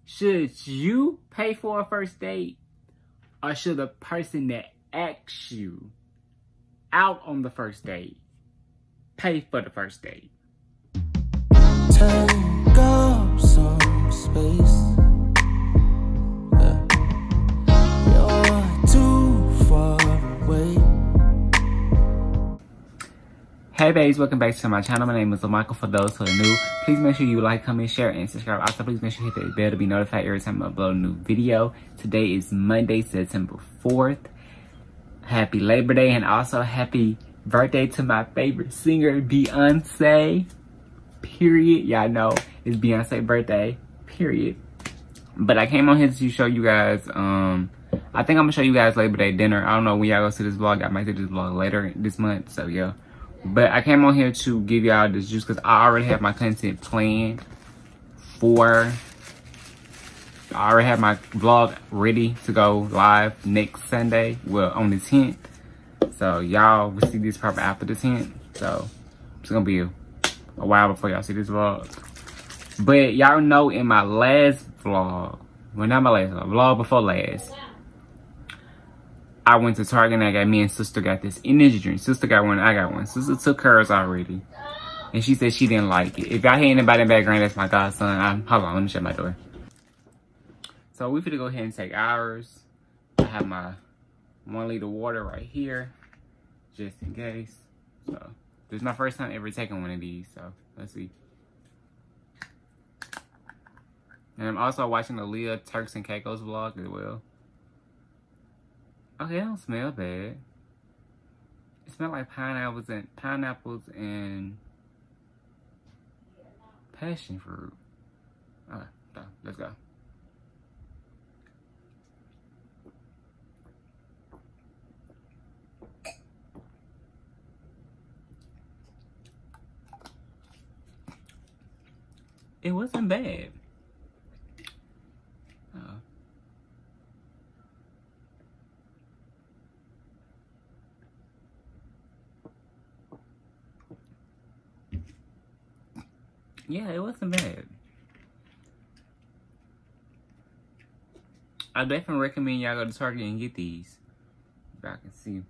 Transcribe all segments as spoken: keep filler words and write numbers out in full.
Should you pay for a first date? Or should the person that asks you out on the first date pay for the first date? Take up some space. Yeah. You're too far away. Hey babes, welcome back to my channel. My name is LaMichael. For those who are new, please make sure you like, comment, share, and subscribe. Also, please make sure you hit the bell to be notified every time I upload a new video. Today is Monday, September fourth. Happy Labor Day, and also happy birthday to my favorite singer, Beyonce. Period. Y'all know it's Beyonce's birthday. Period. But I came on here to show you guys, um, I think I'm gonna show you guys Labor Day dinner. I don't know when y'all go see this vlog. I might see this vlog later this month, so yeah. But I came on here to give y'all this juice because I already have my content planned for, I already have my vlog ready to go live next Sunday, well, on the tenth. So y'all will see this probably after the tenth. So it's gonna be a, a while before y'all see this vlog. But y'all know in my last vlog, well not my last vlog, vlog before last, I went to Target and I got, me and sister got this energy drink. Sister got one, I got one. Sister took hers already. And she said she didn't like it. If y'all hear anybody in the background, that's my godson. I'm, hold on, let me shut my door. So we finna go ahead and take ours. I have my one liter water right here, just in case. So this is my first time ever taking one of these, so let's see. And I'm also watching the Leah Turks and Caicos vlog as well. Okay, it don't smell bad. It smells like pineapples and pineapples and passion fruit. Alright, so let's go. It wasn't bad. Uh, yeah, it wasn't bad. I definitely recommend y'all go to Target and get these. If y'all can see.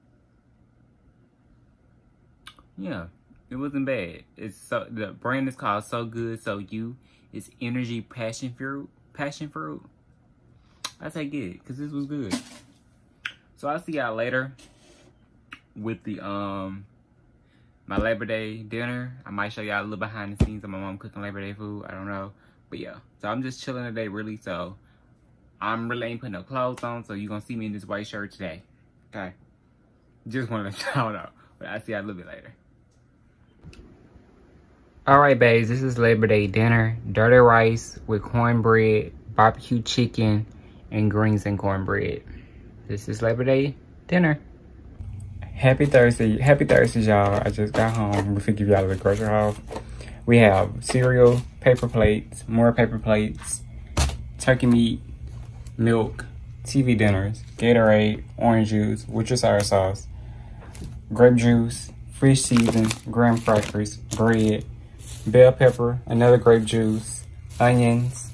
Yeah. It wasn't bad. It's so, the brand is called So Good So You. It's energy passion fruit. Passion fruit. I say get it because this was good. So I'll see y'all later with the um my Labor Day dinner. I might show y'all a little behind the scenes of my mom cooking Labor Day food. I don't know, but yeah. So I'm just chilling today, really. So I'm really ain't putting no clothes on. So you're gonna see me in this white shirt today. Okay. Just wanted to shout out, but I'll see y'all a little bit later. Alright babes, this is Labor Day dinner. Dirty rice with cornbread, barbecue chicken, and greens and cornbread. This is Labor Day dinner. Happy Thursday. Happy Thursday, y'all. I just got home. We're gonna give y'all a grocery haul. We have cereal, paper plates, more paper plates, turkey meat, milk, T V dinners, Gatorade, orange juice, Worcestershire sauce, grape juice, fish season, graham crackers, bread, bell pepper, another grape juice, onions,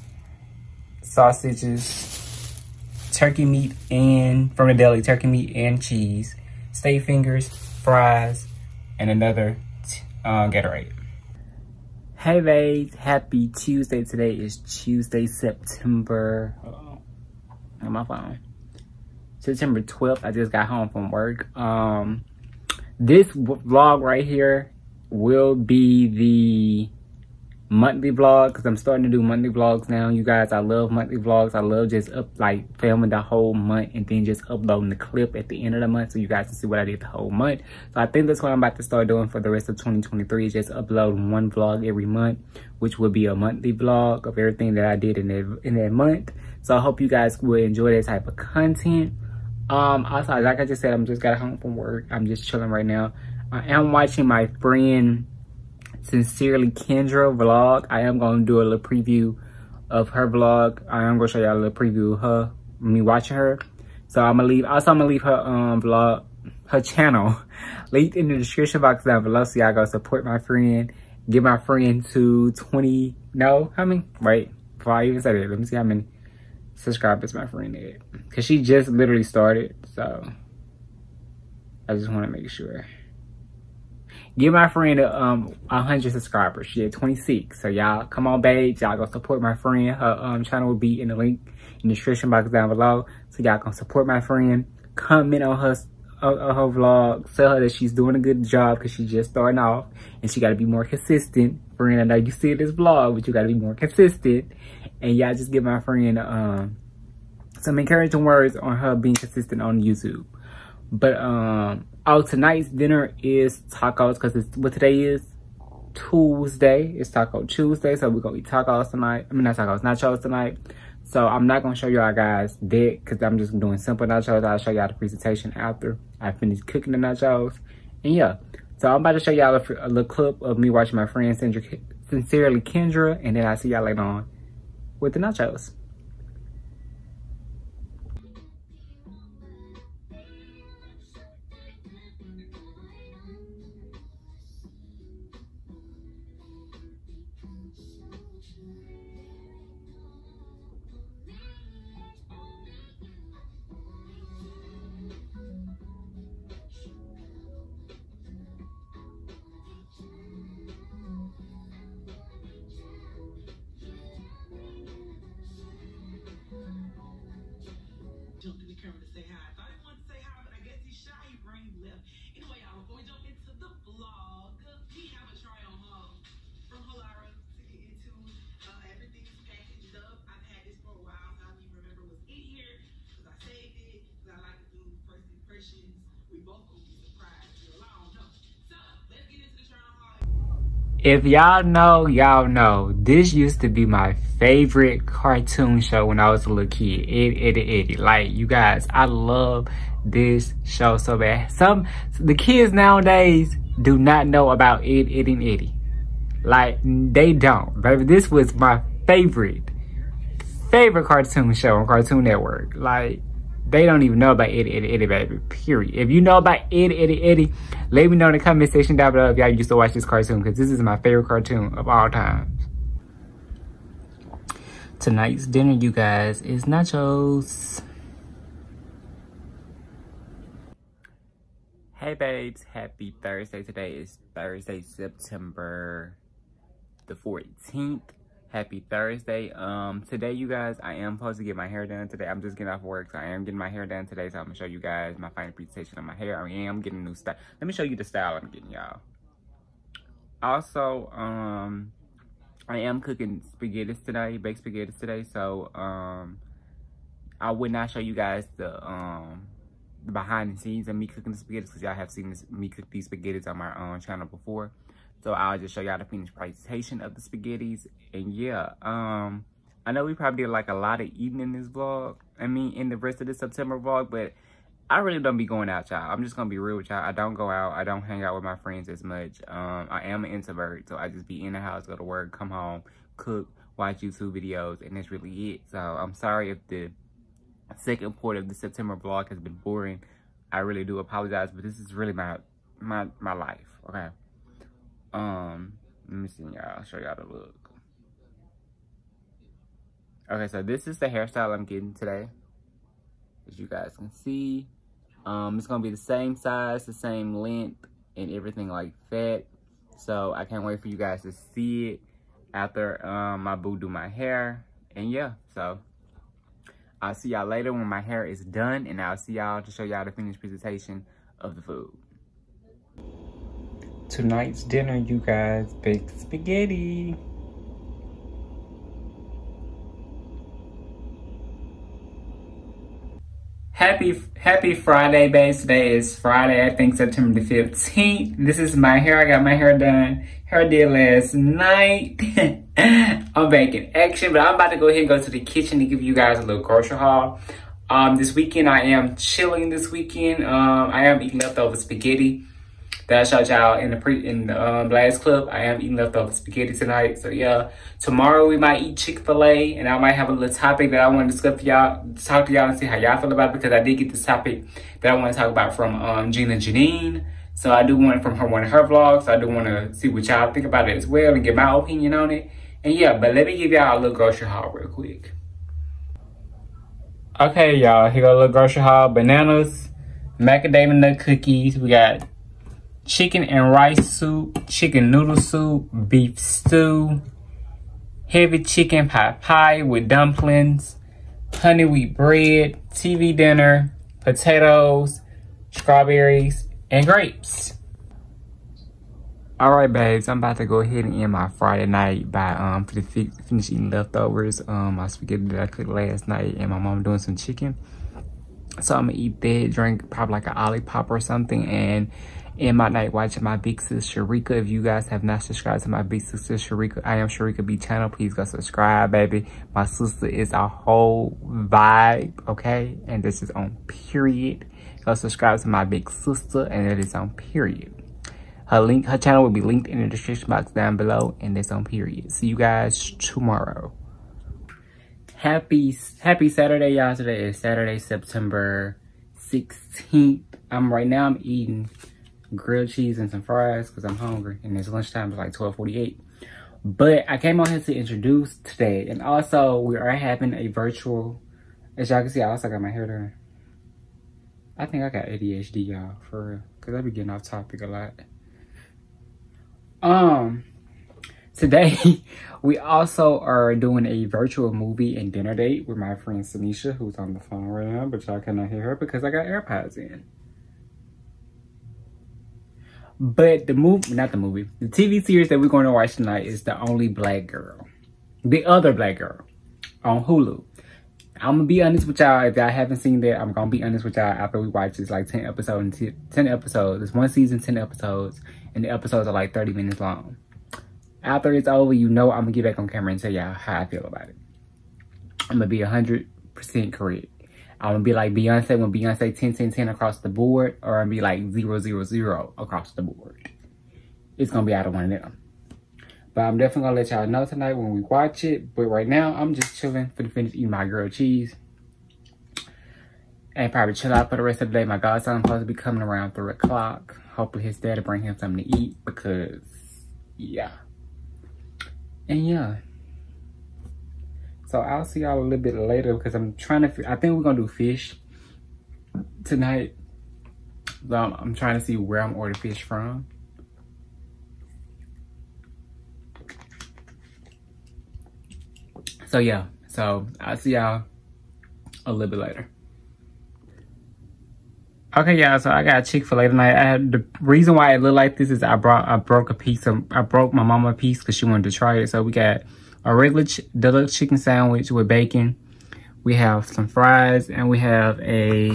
sausages, turkey meat and, from the deli, turkey meat and cheese, steak fingers, fries, and another uh, Gatorade. Hey babes, happy Tuesday. Today is Tuesday, September, hold on, on my phone. September twelfth, I just got home from work. Um, this vlog right here will be the monthly vlog because I'm starting to do monthly vlogs now. You guys, I love monthly vlogs. I love just up like filming the whole month and then just uploading the clip at the end of the month so you guys can see what I did the whole month. So I think that's what I'm about to start doing for the rest of twenty twenty-three, is just uploading one vlog every month, which will be a monthly vlog of everything that I did in that, in that month. So I hope you guys will enjoy that type of content. Um, also, like I just said, I'm just got home from work. I'm just chilling right now. I am watching my friend Sincerely Kendra vlog. I am going to do a little preview of her vlog. I am going to show y'all a little preview of her, me watching her. So I'm going to leave, also I'm going to leave her um vlog, her channel, linked in the description box down below so y'all go support my friend. Get my friend to twenty, no, how many? Wait, before I even say that, let me see how many subscribers my friend had. Because she just literally started, so I just want to make sure. Give my friend a, um, one hundred subscribers. She had twenty-six. So y'all, come on, babes. Y'all go support my friend. Her um, channel will be in the link in the description box down below. So y'all can support my friend. Comment on her on, on her vlog. Tell her that she's doing a good job because she's just starting off. And she got to be more consistent. Friend, I know you see this vlog, but you got to be more consistent. And y'all just give my friend um, some encouraging words on her being consistent on YouTube. But, um, oh, tonight's dinner is tacos because it's what today is Tuesday. It's Taco Tuesday, so we're gonna eat tacos tonight. I mean, not tacos, nachos tonight. So I'm not gonna show y'all guys that because I'm just doing simple nachos. I'll show y'all the presentation after I finish cooking the nachos. And yeah, so I'm about to show y'all a, a little clip of me watching my friend Sindra, Sincerely Kendra, and then I'll see y'all later on with the nachos. Jumped in the camera to say hi. I thought he wanted to say hi, but I guess he's shy. He brain left. Anyway, y'all, before we jump into the vlog, we have a try on haul from Halara to get into. Uh, everything's packaged up. I've had this for a while, so I don't even remember what's in here because I saved it because I like to do first impressions. We both will be surprised. Well, I don't know. So let's get into the try on haul. If y'all know, y'all know, this used to be my favorite cartoon show when I was a little kid. Eddie, Eddie, Eddie. Like, you guys, I love this show so bad. Some, the kids nowadays do not know about Ed, Eddie, and Eddie. Like, they don't. Baby, this was my favorite, favorite cartoon show on Cartoon Network. Like, they don't even know about Eddie, Eddie, Eddie, baby, period. If you know about Eddie, Eddie, Eddie, let me know in the comment section down below if y'all used to watch this cartoon, because this is my favorite cartoon of all time. Tonight's dinner, you guys, is nachos. Hey, babes. Happy Thursday. Today is Thursday, September the fourteenth. Happy Thursday. Um, today, you guys, I am supposed to get my hair done today. I'm just getting off work, so I am getting my hair done today. So I'm gonna show you guys my final presentation of my hair. I am getting a new style. Let me show you the style I'm getting, y'all. Also, um, I am cooking spaghettis today, baked spaghettis today. So, um, I would not show you guys the um the behind the scenes of me cooking the spaghettis because y'all have seen this, me cook these spaghettis on my own channel before. So I'll just show y'all the finished presentation of the spaghettis. And yeah, um, I know we probably did like a lot of eating in this vlog. I mean, in the rest of the September vlog, but I really don't be going out, y'all. I'm just gonna be real with y'all. I don't go out. I don't hang out with my friends as much. Um, I am an introvert, so I just be in the house, go to work, come home, cook, watch YouTube videos, and that's really it. So I'm sorry if the second part of the September vlog has been boring. I really do apologize, but this is really my my my life, okay? Um, let me see, y'all. I'll show y'all the look. Okay, so this is the hairstyle I'm getting today. As you guys can see. Um, it's gonna be the same size, the same length, and everything like that. So I can't wait for you guys to see it after um my boo do my hair. And yeah, so I'll see y'all later when my hair is done, and I'll see y'all to show y'all the finished presentation of the food. Tonight's dinner, you guys, baked spaghetti. Happy Happy Friday, babes. Today is Friday, I think September the fifteenth. This is my hair. I got my hair done. Hair did last night. I'm back in action, but I'm about to go ahead and go to the kitchen to give you guys a little grocery haul. Um, this weekend, I am chilling this weekend. Um, I am eating leftover spaghetti that I showed y'all in the pre in the um, last clip. I am eating leftover spaghetti tonight. So yeah, tomorrow we might eat Chick-fil-A, and I might have a little topic that I want to discuss with y'all, talk to y'all and see how y'all feel about it, because I did get this topic that I want to talk about from um, Gina Janine. So I do want it from her one of her vlogs. So I do want to see what y'all think about it as well and get my opinion on it. And yeah, but let me give y'all a little grocery haul real quick. Okay, y'all, here go a little grocery haul. Bananas, macadamia nut cookies. We got chicken and rice soup, chicken noodle soup, beef stew, heavy chicken pot pie with dumplings, honey wheat bread, T V dinner, potatoes, strawberries, and grapes. All right, babes, I'm about to go ahead and end my Friday night by um finish eating leftovers. Um, my spaghetti that I cooked last night, and my mom doing some chicken. So I'm gonna eat that, drink probably like an Olipop or something, and end my night watching my big sis Sharika. If you guys have not subscribed to my big sister Sharika, I am Sharika B channel. Please go subscribe, baby. My sister is a whole vibe, okay? And this is on period. Go subscribe to my big sister, and it is on period. Her link, her channel will be linked in the description box down below, and it's on period. See you guys tomorrow. Happy, happy Saturday, y'all. Today is Saturday, September sixteenth. I'm right now, I'm eating grilled cheese and some fries because I'm hungry, and it's lunchtime. It's like twelve forty-eight. But I came on here to introduce today, and also we are having a virtual, as y'all can see, I also got my hair done. I think I got A D H D, y'all, for real, because I be getting off topic a lot. Um, today we also are doing a virtual movie and dinner date with my friend Sanisha, who's on the phone right now, but y'all cannot hear her because I got AirPods in. But the movie, not the movie, the T V series that we're going to watch tonight is The Only Black Girl. The Other Black Girl on Hulu. I'm going to be honest with y'all. If y'all haven't seen that, I'm going to be honest with y'all after we watch this. Like ten episodes, ten episodes. It's one season, ten episodes. And the episodes are like thirty minutes long. After it's over, you know I'm going to get back on camera and tell y'all how I feel about it. I'm going to be one hundred percent correct. I'm going to be like Beyonce when Beyonce ten, ten, ten across the board. Or I'm going to be like zero, zero, zero across the board. It's going to be out of one of them. But I'm definitely going to let y'all know tonight when we watch it. But right now, I'm just chilling for the finish eating my grilled cheese. And probably chill out for the rest of the day. My godson's supposed to be coming around three o'clock. Hopefully his dad will bring him something to eat because, yeah. And yeah. So I'll see y'all a little bit later because I'm trying to, I think we're going to do fish tonight. Um, I'm trying to see where I'm ordering fish from. So yeah, so I'll see y'all a little bit later. Okay, y'all, so I got Chick-fil-A tonight. I had, the reason why it looked like this is I brought, I broke a piece of, I broke my mama a piece because she wanted to try it. So we got a regular ch deluxe chicken sandwich with bacon. We have some fries, and we have a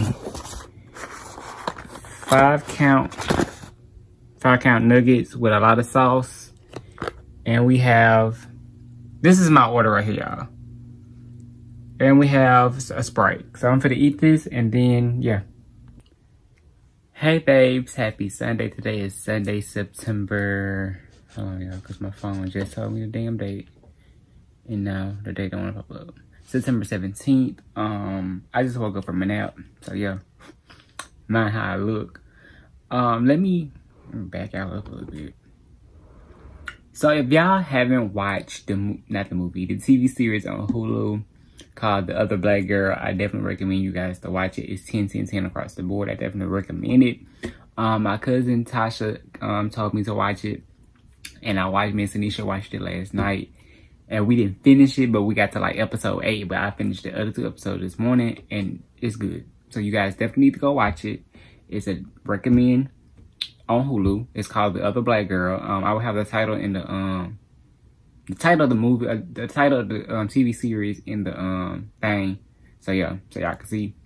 five count, five count nuggets with a lot of sauce. And we have, this is my order right here, y'all. And we have a Sprite. So I'm gonna eat this, and then, yeah. Hey babes, happy Sunday. Today is Sunday, September, hold on y'all, cause my phone just told me the damn date. And now the date don't wanna pop up. September seventeenth. Um, I just woke up from a nap. So yeah, mind how I look. Um, let me back out up a little bit. So if y'all haven't watched the, not the movie, the T V series on Hulu called The Other Black Girl, I definitely recommend you guys to watch it. It's ten, ten, ten across the board. I definitely recommend it. Um, my cousin Tasha um, told me to watch it, and I watched, me and Sanisha watched it last night. And we didn't finish it, but we got to like episode eight, but I finished the other two episodes this morning, and it's good. So you guys definitely need to go watch it. It's a recommend on Hulu. It's called The Other Black Girl. Um, I will have the title in the um, the title of the movie, uh, the title of the um, T V series in the um thing. So yeah, so y'all can see.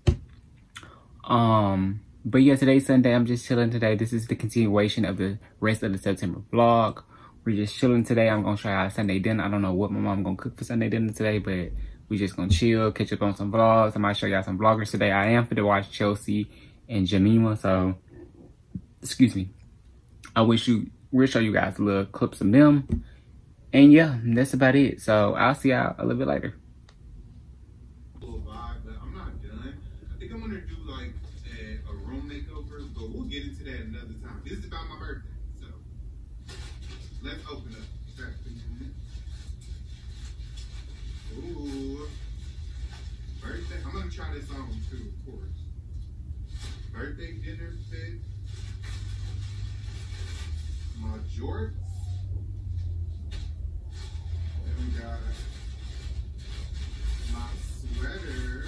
Um, but yeah, today's Sunday. I'm just chilling today. This is the continuation of the rest of the September vlog. We're just chilling today. I'm gonna try out Sunday dinner. I don't know what my mom gonna cook for Sunday dinner today, but we just gonna chill, catch up on some vlogs. I might show y'all some vloggers today. I am for to watch Chelsea and Jemima, so excuse me. I wish you, we'll show you guys little clips of them. And yeah, that's about it. So I'll see y'all a little bit later. Vibe, but I'm not done. I think I'm gonna do like a, a room makeover, but we'll get into that another time. This is about my birthday, so let's open up. birthday. I'm gonna try this on too, of course. Birthday dinner fit. My jorts. Then we got my sweater.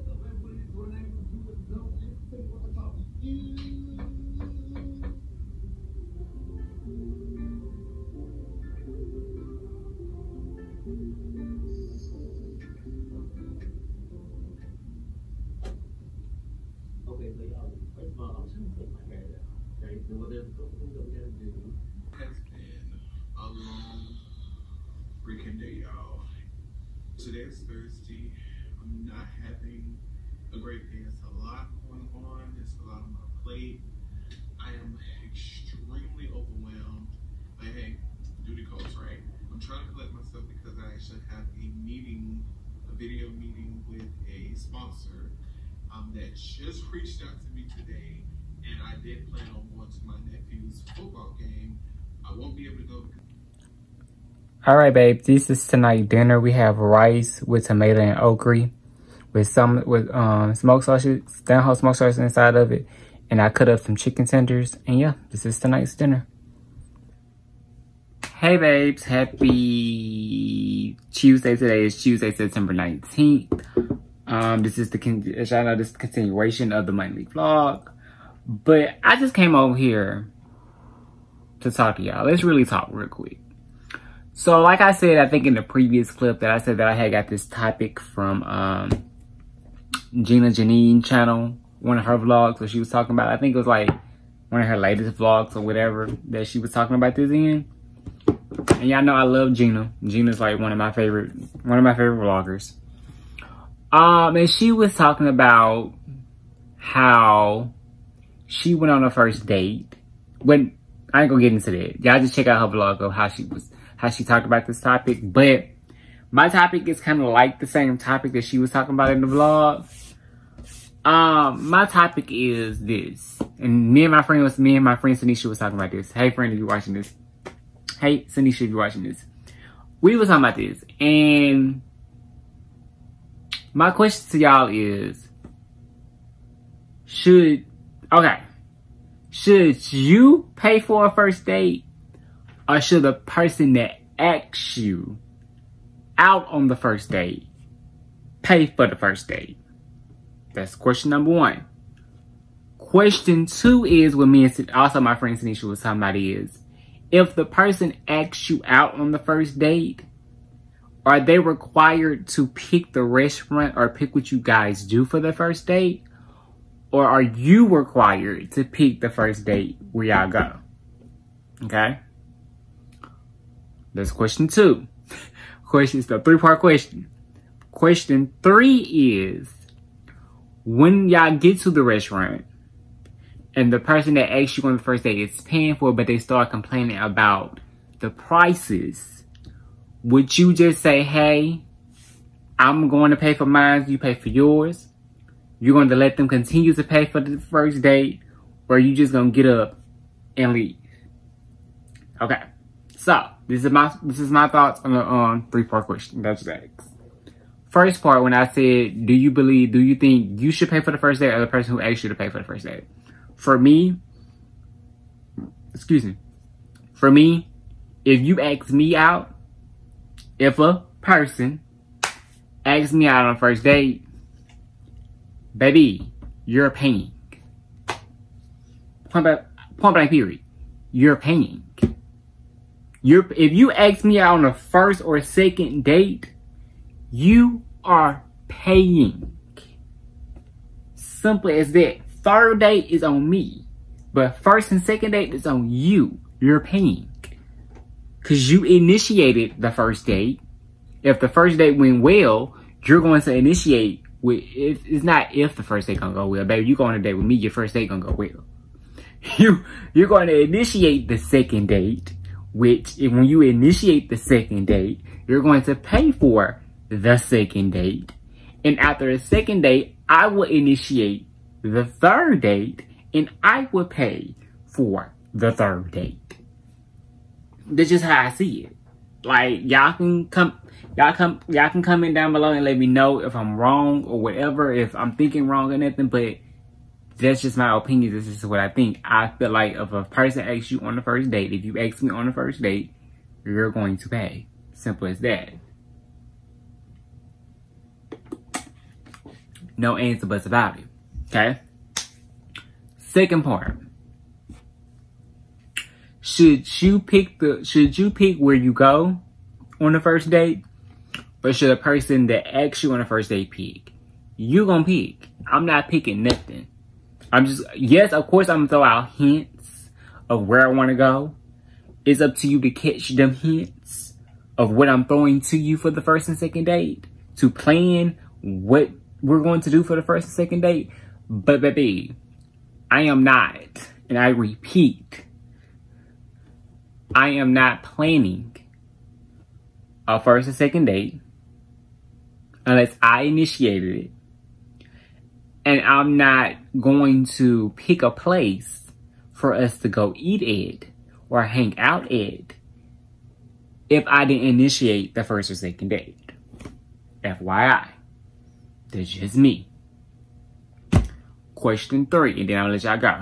Okay, so y'all, first of all, I'm trying to take my hair down. Okay, so well, there's a couple things that we gotta do. It's been a long freaking day, y'all. Today's Thursday. I'm not having a great day. It's a lot going on. It's a lot on my plate. I am extremely overwhelmed. But hey, duty calls, right? I'm trying to collect myself because I actually have a meeting, a video meeting with a sponsor um, that just reached out to me today. And I did plan on going to my nephew's football game. I won't be able to go because All right, babe. This is tonight dinner. We have rice with tomato and okra, with some with um smoked sausage, down smoked sausage inside of it, and I cut up some chicken tenders. And yeah, this is tonight's dinner. Hey, babes. Happy Tuesday. Today is Tuesday, September nineteenth. Um, this is the as y'all know, this is the continuation of the monthly vlog. But I just came over here to talk to y'all. Let's really talk real quick. So, like I said, I think in the previous clip that I said that I had got this topic from um, Gina Janine channel, one of her vlogs, where she was talking about, I think it was like one of her latest vlogs or whatever that she was talking about this in. And y'all know I love Gina. Gina's like one of my favorite, one of my favorite vloggers. Um, and she was talking about how she went on her first date. When I ain't gonna get into that. Y'all just check out her vlog of how she was, how she talked about this topic. But my topic is kind of like the same topic that she was talking about in the vlog. Um, my topic is this, and me and my friend was me and my friend Sanisha was talking about this. Hey, friend, if you're watching this. Hey, Sanisha, if you're watching this. We were talking about this, and my question to y'all is, should okay, should you pay for a first date, or should the person that asks you out on the first date pay for the first date? That's question number one. Question two is what me and also my friend Tanisha was talking about is, if the person asks you out on the first date, are they required to pick the restaurant or pick what you guys do for the first date? Or are you required to pick the first date where y'all go? Okay? That's question two. Question is the three-part question. Question three is, when y'all get to the restaurant and the person that asked you on the first date is paying for it, but they start complaining about the prices, would you just say, hey, I'm going to pay for mine, you pay for yours? You're going to let them continue to pay for the first date, or are you just going to get up and leave? Okay, so this is my this is my thoughts on the um, three-part question that was asked. First part, when I said, do you believe, do you think you should pay for the first date, or the person who asked you to pay for the first date? For me, excuse me, for me, if you ask me out, if a person asks me out on a first date, baby, you're paying. Point blank, point blank period. You're paying. You're, if you ask me out on a first or second date, you are paying. Simple as that. Third date is on me. But first and second date is on you. You're paying. Because you initiated the first date. If the first date went well, you're going to initiate with, if, it's not if the first date gonna go well. Baby, you go on a date with me, your first date gonna go well. You, you're going to initiate the second date, which if, when you initiate the second date, you're going to pay for the second date. And after the second date, I will initiate the third date, and I will pay for the third date. That's just how I see it. Like, y'all can come, Y'all come, y'all can comment down below and let me know if I'm wrong or whatever, if I'm thinking wrong or nothing, but that's just my opinion. This is what I think. I feel like if a person asks you on the first date, if you ask me on the first date, you're going to pay. Simple as that. No answer buts about it. Okay? Second part. Should you pick the should you pick where you go on the first date? Or should a person that asks you on the first date pick? You gonna pick. I'm not picking nothing. I'm just, yes, of course I'm gonna throw out hints of where I wanna go. It's up to you to catch them hints of what I'm throwing to you for the first and second date. To plan what we're going to do for the first and second date. But baby, I am not, and I repeat, I am not planning a first and second date unless I initiated it. And I'm not going to pick a place for us to go eat at or hang out at if I didn't initiate the first or second date. F Y I. That's just me. Question three, and then I'll let y'all go.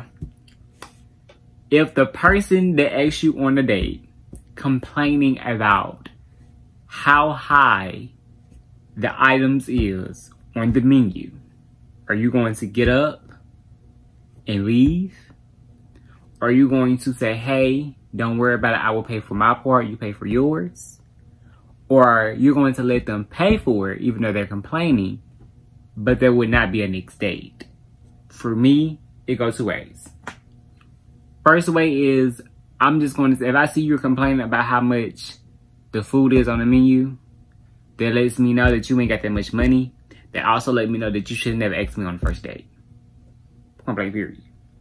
If the person that asks you on the date complaining about how high the items is on the menu, are you going to get up and leave? Are you going to say, hey, don't worry about it, I will pay for my part, you pay for yours? Or are you going to let them pay for it even though they're complaining, but there would not be a next date? For me, it goes two ways. First way is, I'm just going to say, if I see you complaining about how much the food is on the menu, that lets me know that you ain't got that much money. That also let me know that you should never ask me on the first date. Point blank period.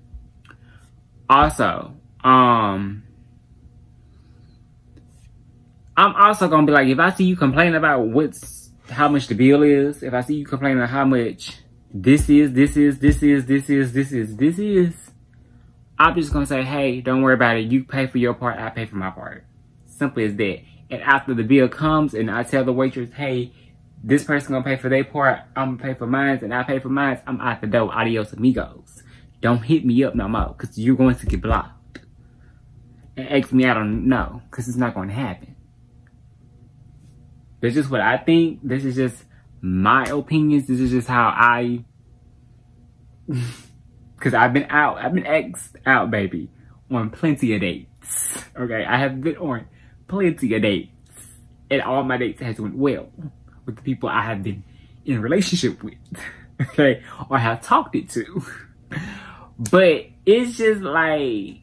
Also, um, I'm also gonna be like, if I see you complaining about what's how much the bill is, if I see you complaining how much this is, this is, this is, this is, this is, this is, I'm just gonna say, hey, don't worry about it. You pay for your part, I pay for my part. Simple as that. And after the bill comes and I tell the waitress, hey, this person gonna pay for their part, I'm gonna pay for mine, and I pay for mine, I'm out the door. Adios amigos. Don't hit me up no more, because you're going to get blocked. And ask me, I don't know, because it's not going to happen. That's just what I think. This is just my opinions. This is just how I, because I've been out, I've been asked out, baby, on plenty of dates. Okay, I have been on plenty of dates. And all my dates has went well with the people I have been in a relationship with, okay, or have talked it to. But it's just like,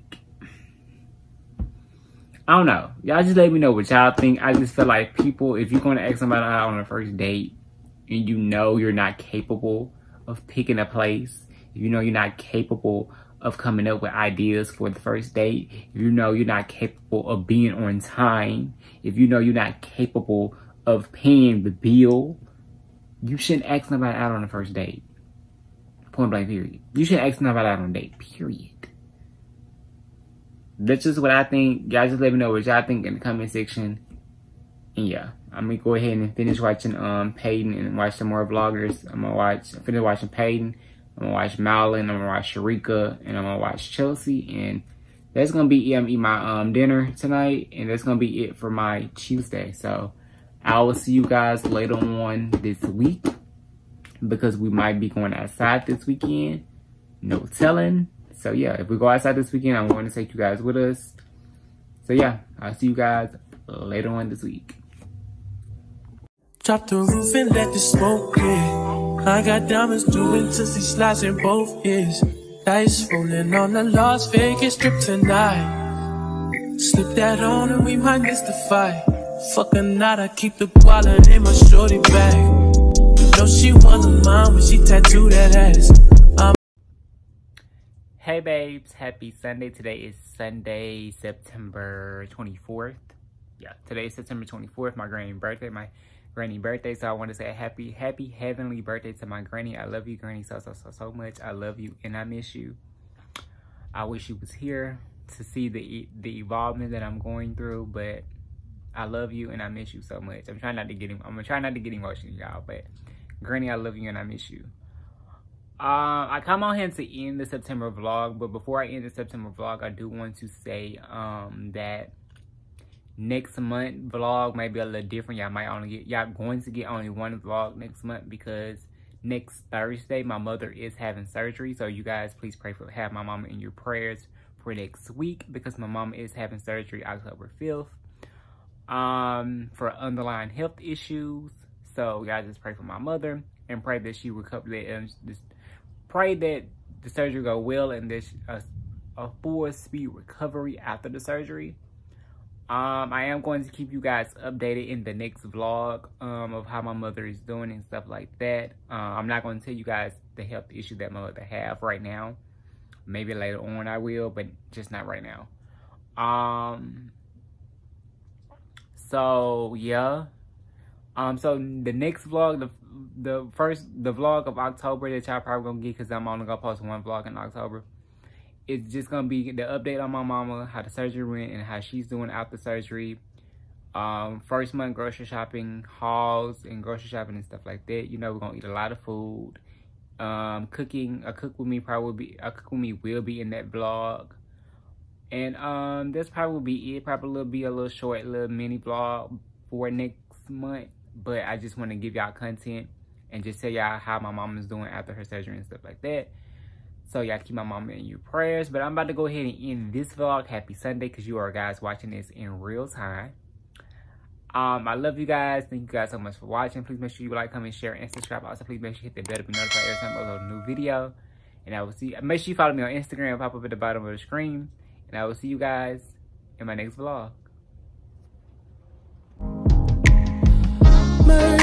I don't know. Y'all just let me know what y'all think. I just feel like people, if you're going to ask somebody out on a first date and you know you're not capable of picking a place, if you know you're not capable of coming up with ideas for the first date, if you know you're not capable of being on time, if you know you're not capable of paying the bill, you shouldn't ask nobody out on the first date. Point blank period. You shouldn't ask nobody out on a date, period. That's just what I think. Y'all just let me know what y'all think in the comment section. And yeah, I'm gonna go ahead and finish watching um Peyton and watch some more vloggers. I'm gonna watch, I'm finish watching Peyton. I'm gonna watch Malin, I'm gonna watch Sharika, and I'm gonna watch Chelsea. And that's gonna be um, eat my um dinner tonight. And that's gonna be it for my Tuesday. So I will see you guys later on this week, because we might be going outside this weekend. No telling. So yeah, if we go outside this weekend, I'm going to take you guys with us. So yeah, I'll see you guys later on this week. Drop the roof and let the smoke in. I got diamonds doing tootsie slides in both ears. Dice rolling on the Las Vegas strip tonight. Slip that on and we might miss the fight. Fuck or not, I keep the wallet in my shorty bag. You know she wasn't mine when she tattooed that ass. I'm Hey babes, happy Sunday. Today is Sunday, September twenty-fourth. Yeah, today is September twenty-fourth, my granny birthday, my granny birthday. So I want to say a happy, happy heavenly birthday to my granny. I love you, granny, so, so, so, so much. I love you and I miss you. I wish you was here to see the the evolvement that I'm going through, but I love you and I miss you so much. I'm trying not to get I'm gonna try not to get emotional, y'all, but Granny, I love you and I miss you. Uh, I come on here to end the September vlog, but before I end the September vlog, I do want to say um that next month vlog might be a little different. Y'all might only get y'all going to get only one vlog next month because next Thursday my mother is having surgery. So you guys please pray for have my mama in your prayers for next week because my mama is having surgery October fifth um for underlying health issues. So y'all just pray for my mother and pray that she recover that um, this pray that the surgery go well and there's a, a full speed recovery after the surgery. Um, I am going to keep you guys updated in the next vlog um, of how my mother is doing and stuff like that. Uh, I'm not going to tell you guys the health issue that my mother have right now. Maybe later on I will, but just not right now. Um, so, yeah. Um, so the next vlog, the the first, the vlog of October that y'all probably gonna get because I'm only gonna post one vlog in October. It's just gonna be the update on my mama, how the surgery went and how she's doing after surgery. Um, first month grocery shopping hauls and grocery shopping and stuff like that. You know, we're gonna eat a lot of food. Um, cooking, a cook with me probably be, a cook with me will be in that vlog. And um, that's probably be it. Probably will be a little short, little mini vlog for next month. But I just want to give y'all content and just tell y'all how my mom is doing after her surgery and stuff like that. So y'all keep my mama in your prayers. But I'm about to go ahead and end this vlog. Happy Sunday because you are guys watching this in real time. Um, I love you guys. Thank you guys so much for watching. Please make sure you like, comment, share, and subscribe. Also, please make sure you hit the bell to be notified every time I upload a new video. And I will see. Make sure you follow me on Instagram. Pop up at the bottom of the screen. And I will see you guys in my next vlog. My